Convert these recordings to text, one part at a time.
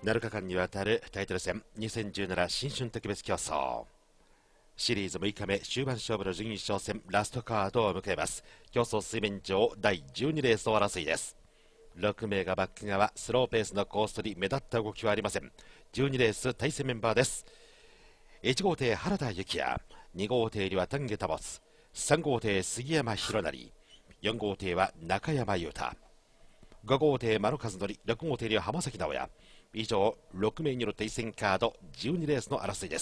7日間にわたるタイトル戦2017新春特別競争シリーズ6日目終盤勝負の準優勝戦ラストカードを迎えます。競争水面上第12レースの争いです。6名がバック側、スローペースのコース取り、目立った動きはありません。12レース対戦メンバーです。1号艇原田幸也、2号艇には丹下保、3号艇杉山博成、4号艇は中山雄太、5号艇丸和則、6号艇には浜崎直也。以上6名による対戦カード12レースの争いです。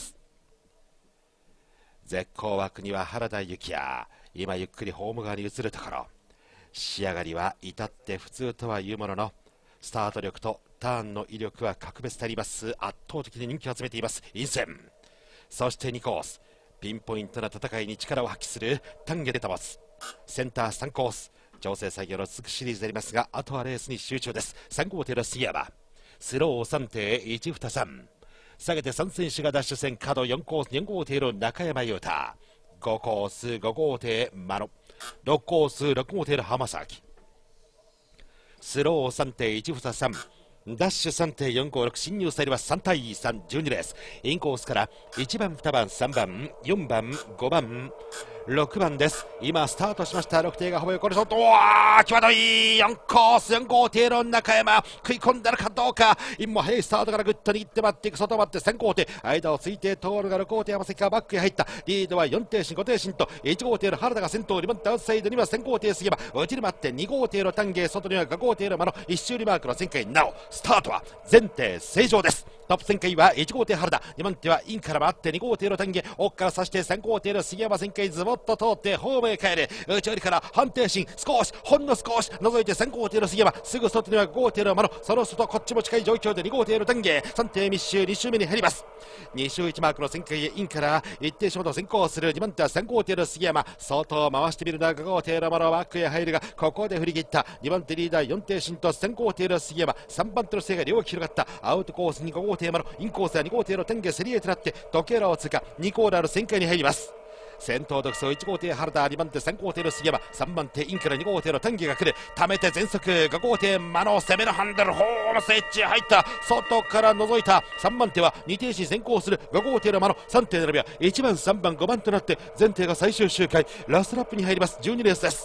絶好枠には原田幸也、今ゆっくりホーム側に移るところ、仕上がりは至って普通とはいうものの、スタート力とターンの威力は格別であります。圧倒的に人気を集めていますインセン。そして2コース、ピンポイントな戦いに力を発揮する丹下で保つ。センター3コース、調整作業の続くシリーズでありますが、あとはレースに集中です。3号艇の杉山、スロー3艇123、下げて3選手がダッシュ戦、角4コース、4号艇の中山雄太、5コース5号艇真野、6コース6号艇の浜崎、スロー3艇123、ダッシュ 3.456、進入スタイルは3対3、12レース。インコースから1番、2番、3番、4番、5番、6番です。今スタートしました。6艇がほぼ横にショット、際どい4コース、4号艇の中山、食い込んだのかどうか。インも早いスタートからグッと握って待っていく、外待って3号艇、間をついて通るが6号艇、山崎がバックへ入った。リードは4艇進、5艇進と、1号艇の原田が先頭、2番手アウトサイドには3号艇杉山、内に待って2号艇の丹下、外には5号艇の真野、1周リマークの旋回、なおスタートは全艇正常です。トップ旋回は1号艇原田、2番手はインから回って2号艇の丹下、奥から差して3号艇の杉山旋回、ズボッと通ってホームへ帰る。内寄りから反転進、ほんの少し覗いて3号艇の杉山、すぐ外には5号艇の真野、その外こっちも近い状況で2号艇の丹下、3艇密集、2周目に入ります。2周1マークの旋回へインから一定ショート先行する。2番手は3号艇の杉山、外を回してみるな。5号艇の真野、バックへ入るがここで振り切った。2番手リーダー4艇進と3号艇の杉山、3番手の背が両広がった。アウトコースに5号艇真野、インコースは2号艇の丹下、競りへとなって時計羅を通過、2コーナーの旋回に入ります。先頭独走1号艇原田、2番手3号艇の杉山、3番手インから2号艇の丹下が来る。溜めて全速5号艇真野、攻めのハンドル、ホームスイッチ入った。外から覗いた。3番手は2艇進先行する5号艇の真野、3艇並びは1番3番5番となって全艇が最終周回ラストラップに入ります。12レースです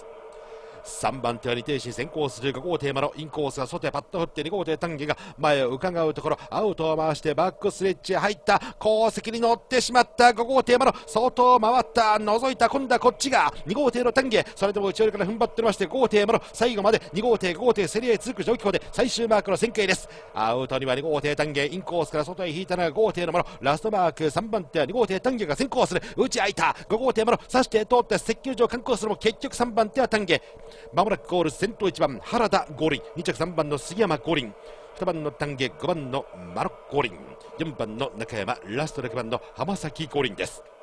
。3番手は2艇進先行する5号艇真野、インコースが外へパッと振って2号艇丹下が前を伺うところ、アウトを回してバックスレッジへ入った。後席に乗ってしまった5号艇真野、外を回った、覗いた。今度はこっちが2号艇の丹下、それでも内寄りから踏ん張ってまして5号艇真野、最後まで2号艇5号艇競りへ続く状況で最終マークの旋回です。アウトには2号艇丹下、インコースから外へ引いたのが5号艇の真野、ラストマーク3番手は2号艇丹下が先行する。内開いた5号艇真野、刺して通って接球場観光するも結局3番手は丹下。まもなくゴール、先頭1番原田合輪、2着3番の杉山合輪、2番の丹下、5番の真野合輪、4番の中山、ラスト6番の浜崎合輪です。